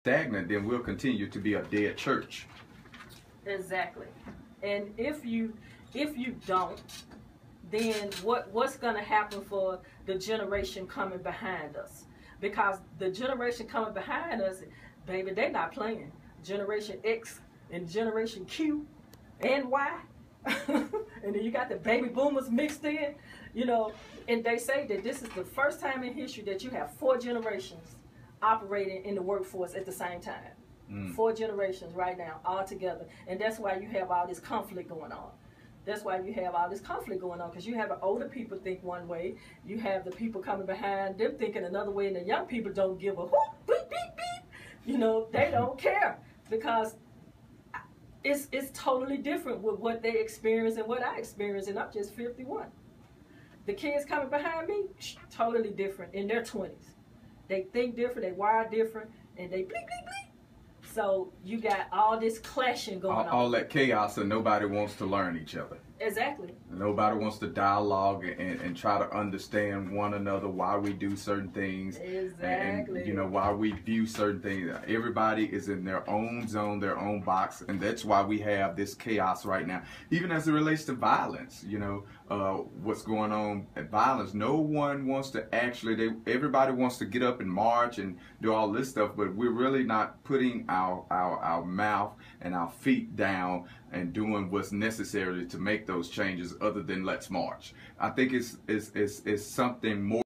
stagnant, then we'll continue to be a dead church. Exactly. And if you don't, then what's going to happen for the generation coming behind us? Because the generation coming behind us, baby, they're not playing. Generation X and Generation Q and Y. And then you got the baby boomers mixed in, and they say that this is the first time in history that you have 4 generations operating in the workforce at the same time. 4 generations right now, all together. And that's why you have all this conflict going on. That's why you have all this conflict going on, because you have the older people think one way, you have the people coming behind them thinking another way, and the young people don't give a whoop, beep, beep, beep. They don't care, because it's totally different with what they experience and what I experience, and I'm just 51. The kids coming behind me, totally different in their 20s. They think different, they wire different, and they bleep, bleep, bleep. So you got all this clashing going on. All that chaos, and nobody wants to learn each other. Exactly. Nobody wants to dialogue and try to understand one another, why we do certain things. Exactly. And why we view certain things. Everybody is in their own zone, their own box, and that's why we have this chaos right now. Even as it relates to violence, what's going on at violence. No one wants to everybody wants to get up and march and do all this stuff, but we're really not putting our mouth and our feet down and doing what's necessary to make those changes other than let's march. I think it's something more